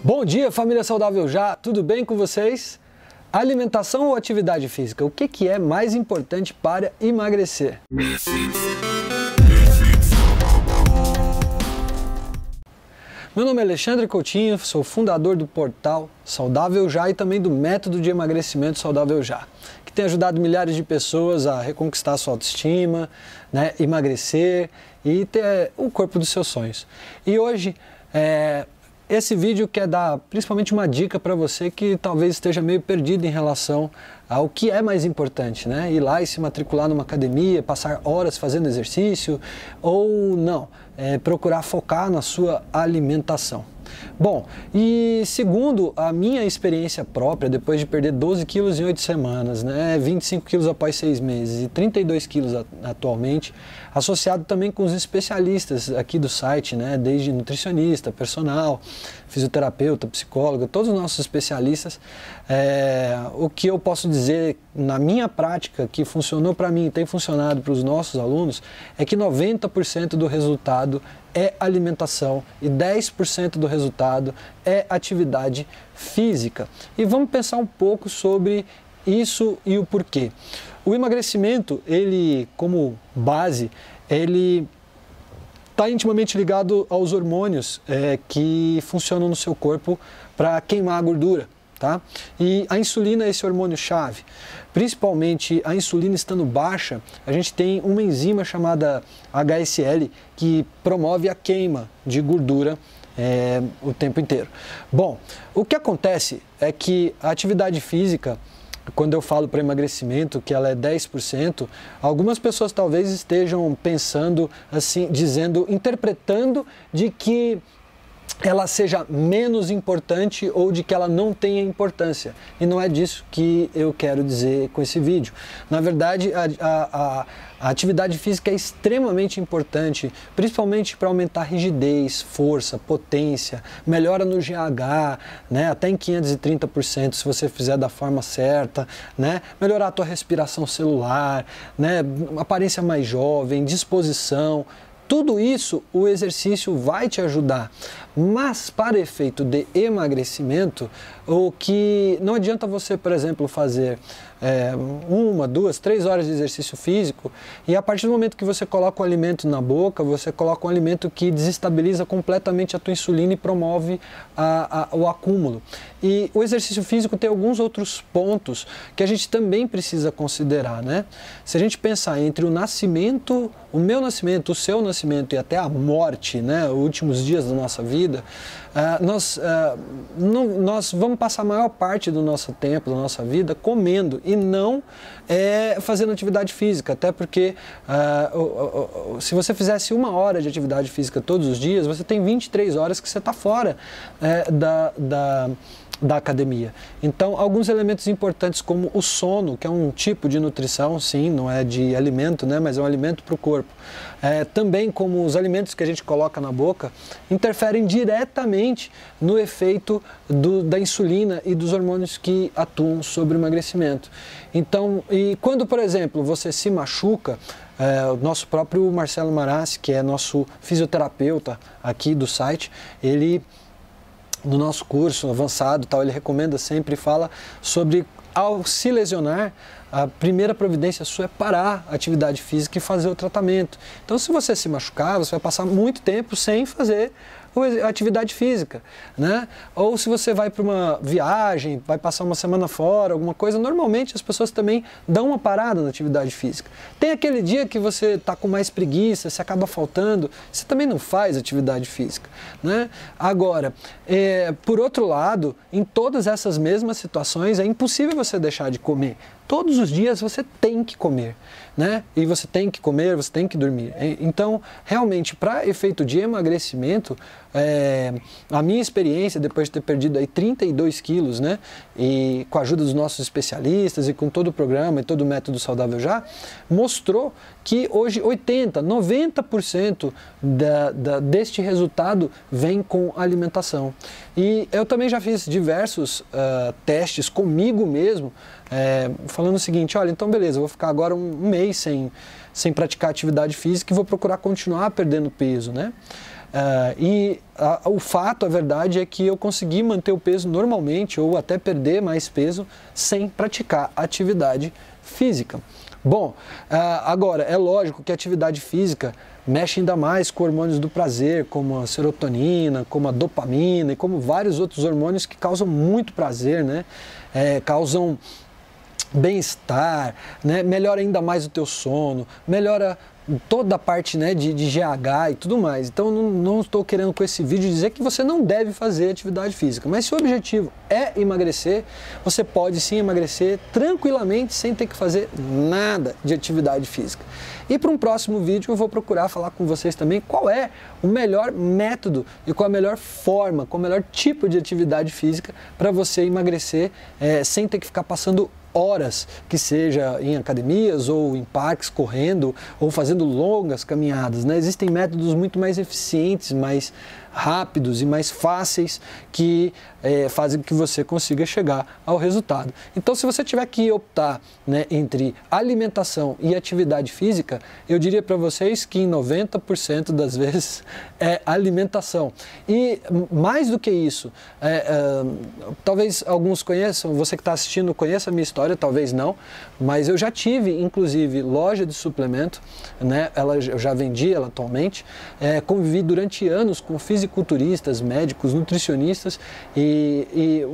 Bom dia, família Saudável Já, tudo bem com vocês? Alimentação ou atividade física? O que é mais importante para emagrecer? Meu nome é Alexandre Coutinho, sou fundador do portal Saudável Já e também do método de emagrecimento Saudável Já, que tem ajudado milhares de pessoas a reconquistar sua autoestima, emagrecer e ter o corpo dos seus sonhos. E hoje, esse vídeo quer dar principalmente uma dica para você que talvez esteja meio perdido em relação ao que é mais importante, né? Ir lá e se matricular numa academia, passar horas fazendo exercício ou não, procurar focar na sua alimentação. Bom, e segundo a minha experiência própria, depois de perder 12 quilos em 8 semanas, né, 25 quilos após 6 meses e 32 quilos atualmente, associado também com os especialistas aqui do site, né, desde nutricionista, personal, fisioterapeuta, psicóloga, todos os nossos especialistas, o que eu posso dizer na minha prática que funcionou para mim e tem funcionado para os nossos alunos é que 90% do resultado é alimentação e 10% do resultado é atividade física. E vamos pensar um pouco sobre isso e o porquê. O emagrecimento, ele como base, ele está intimamente ligado aos hormônios que funcionam no seu corpo para queimar a gordura. Tá? E a insulina é esse hormônio-chave. Principalmente a insulina estando baixa, a gente tem uma enzima chamada HSL que promove a queima de gordura o tempo inteiro. Bom, o que acontece é que a atividade física, quando eu falo para emagrecimento que ela é 10%, algumas pessoas talvez estejam pensando assim, interpretando de que ela seja menos importante ou de que ela não tenha importância. E não é disso que eu quero dizer com esse vídeo. Na verdade, a atividade física é extremamente importante, principalmente para aumentar a rigidez, força, potência, melhora no GH, né, até em 530% se você fizer da forma certa, né, melhorar a tua respiração celular, né, aparência mais jovem, disposição. Tudo isso o exercício vai te ajudar, mas para efeito de emagrecimento, o que não adianta você, por exemplo, fazer 1, 2, 3 horas de exercício físico e a partir do momento que você coloca o alimento na boca, você coloca um alimento que desestabiliza completamente a tua insulina e promove o acúmulo. E o exercício físico tem alguns outros pontos que a gente também precisa considerar, né? Se a gente pensar entre o nascimento, o meu nascimento, o seu nascimento e até a morte, né, os últimos dias da nossa vida, nós vamos passar a maior parte do nosso tempo, da nossa vida, comendo e não fazendo atividade física, até porque se você fizesse 1 hora de atividade física todos os dias, você tem 23 horas que você está fora da academia. Então, alguns elementos importantes como o sono, que é um tipo de nutrição, sim, não é de alimento, né, mas é um alimento para o corpo. Também como os alimentos que a gente coloca na boca, interferem diretamente no efeito da insulina e dos hormônios que atuam sobre o emagrecimento. Então, e quando, por exemplo, você se machuca, o nosso próprio Marcelo Marassi, que é nosso fisioterapeuta aqui do site, ele no nosso curso avançado, ele recomenda sempre, fala sobre ao se lesionar, a primeira providência sua é parar a atividade física e fazer o tratamento. Então, se você se machucar, você vai passar muito tempo sem fazer a atividade física, né? Ou se você vai para uma viagem, vai passar uma semana fora, alguma coisa, normalmente as pessoas também dão uma parada na atividade física. Tem aquele dia que você está com mais preguiça, você acaba faltando, você também não faz atividade física, né? Agora, por outro lado, em todas essas mesmas situações, é impossível você deixar de comer. Todos os dias você tem que comer, né? E você tem que comer, você tem que dormir. Então, realmente, para efeito de emagrecimento, a minha experiência, depois de ter perdido aí 32 quilos, né? E com a ajuda dos nossos especialistas e com todo o programa e todo o método Saudável Já, mostrou que hoje 80%, 90% deste resultado vem com alimentação. E eu também já fiz diversos testes comigo mesmo, falando o seguinte: olha, então beleza, eu vou ficar agora um mês sem praticar atividade física e vou procurar continuar perdendo peso, né? O fato, a verdade é que eu consegui manter o peso normalmente ou até perder mais peso sem praticar atividade física. Bom, agora é lógico que a atividade física mexe ainda mais com hormônios do prazer, como a serotonina, como a dopamina e como vários outros hormônios que causam muito prazer, né? Causam bem-estar, né? Melhora ainda mais o teu sono, melhora toda a parte, né, de GH e tudo mais. Então não estou querendo com esse vídeo dizer que você não deve fazer atividade física, mas se o objetivo é emagrecer, você pode sim emagrecer tranquilamente sem ter que fazer nada de atividade física. E para um próximo vídeo eu vou procurar falar com vocês também qual é o melhor método e qual a melhor forma, qual o melhor tipo de atividade física para você emagrecer sem ter que ficar passando horas, que seja em academias ou em parques correndo ou fazendo longas caminhadas, né? Existem métodos muito mais eficientes, mais rápidos e mais fáceis que fazem com que você consiga chegar ao resultado. Então, se você tiver que optar, né, entre alimentação e atividade física, eu diria para vocês que em 90% das vezes é alimentação. E mais do que isso, talvez alguns conheçam, você que está assistindo conheça a minha história, talvez não, mas eu já tive, inclusive, loja de suplemento, né? Eu já vendi ela atualmente, convivi durante anos com fisiculturistas, médicos, nutricionistas e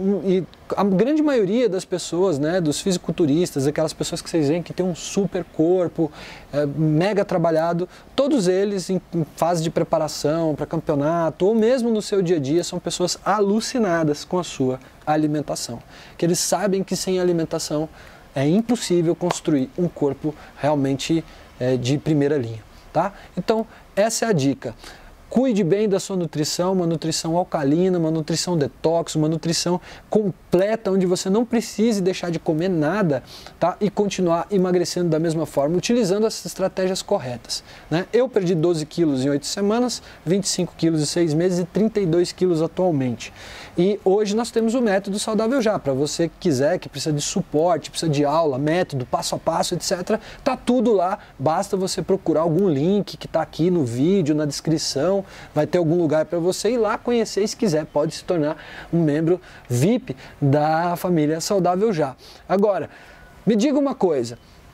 a grande maioria das pessoas, né, dos fisiculturistas, aquelas pessoas que vocês veem que tem um super corpo, mega trabalhado, todos eles em fase de preparação para campeonato ou mesmo no seu dia a dia são pessoas alucinadas com a sua alimentação, que eles sabem que sem alimentação é impossível construir um corpo realmente de primeira linha, tá? Então essa é a dica. Cuide bem da sua nutrição, uma nutrição alcalina, uma nutrição detox, uma nutrição completa, onde você não precise deixar de comer nada, tá? E continuar emagrecendo da mesma forma, utilizando as estratégias corretas, né? Eu perdi 12 quilos em 8 semanas, 25 quilos em 6 meses e 32 quilos atualmente. E hoje nós temos o método Saudável Já, para você que quiser, que precisa de suporte, precisa de aula, método, passo a passo, etc. Tá tudo lá, basta você procurar algum link que está aqui no vídeo, na descrição, vai ter algum lugar para você ir lá conhecer e se quiser pode se tornar um membro VIP da família Saudável Já. Agora, me diga uma coisa,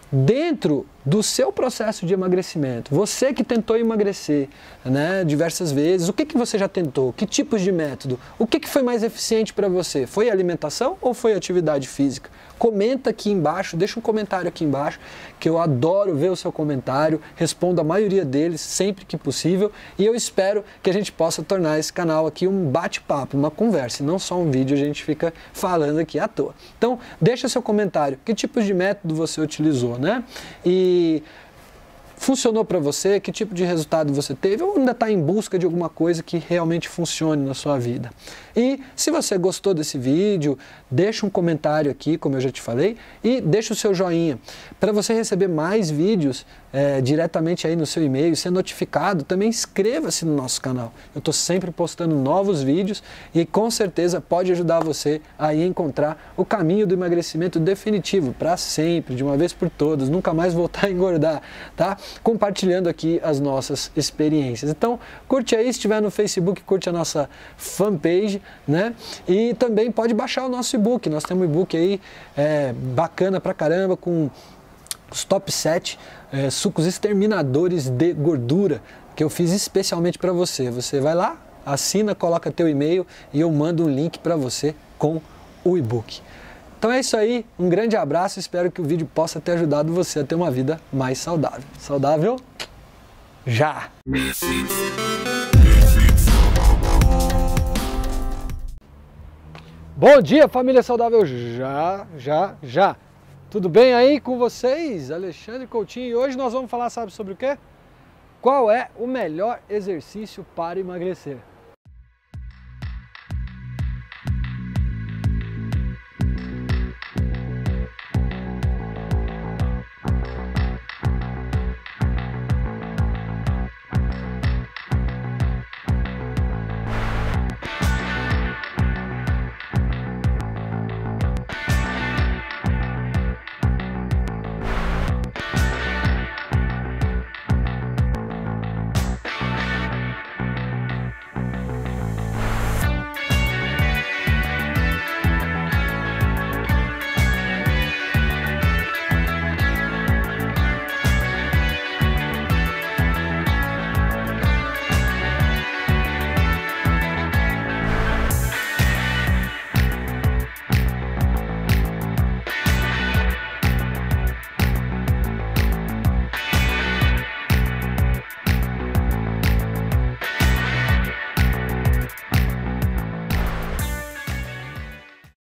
dentro do seu processo de emagrecimento, você que tentou emagrecer, né, diversas vezes, o que você já tentou? Que tipos de método? O que foi mais eficiente para você? Foi a alimentação ou foi a atividade física? Comenta aqui embaixo, deixa um comentário aqui embaixo, que eu adoro ver o seu comentário, respondo a maioria deles sempre que possível e eu espero que a gente possa tornar esse canal aqui um bate-papo, uma conversa, e não só um vídeo a gente fica falando aqui à toa. Então, deixa seu comentário, que tipos de método você utilizou, né? E funcionou para você? Que tipo de resultado você teve? Ou ainda está em busca de alguma coisa que realmente funcione na sua vida? E se você gostou desse vídeo, deixa um comentário aqui, como eu já te falei, e deixa o seu joinha. Para você receber mais vídeos diretamente aí no seu e-mail, ser notificado, também inscreva-se no nosso canal. Eu estou sempre postando novos vídeos e com certeza pode ajudar você a encontrar o caminho do emagrecimento definitivo, para sempre, de uma vez por todas, nunca mais voltar a engordar, tá? Compartilhando aqui as nossas experiências. Então, curte aí, se estiver no Facebook, curte a nossa fanpage, né? E também pode baixar o nosso e-book. Nós temos um e-book aí bacana pra caramba, com os top 7 sucos exterminadores de gordura, que eu fiz especialmente para você. Você vai lá, assina, coloca teu e-mail e eu mando um link para você com o e-book. Então é isso aí, um grande abraço, espero que o vídeo possa ter ajudado você a ter uma vida mais saudável. Saudável já! Bom dia, família Saudável já! Tudo bem aí com vocês? Alexandre Coutinho, e hoje nós vamos falar, sabe sobre o quê? Qual é o melhor exercício para emagrecer?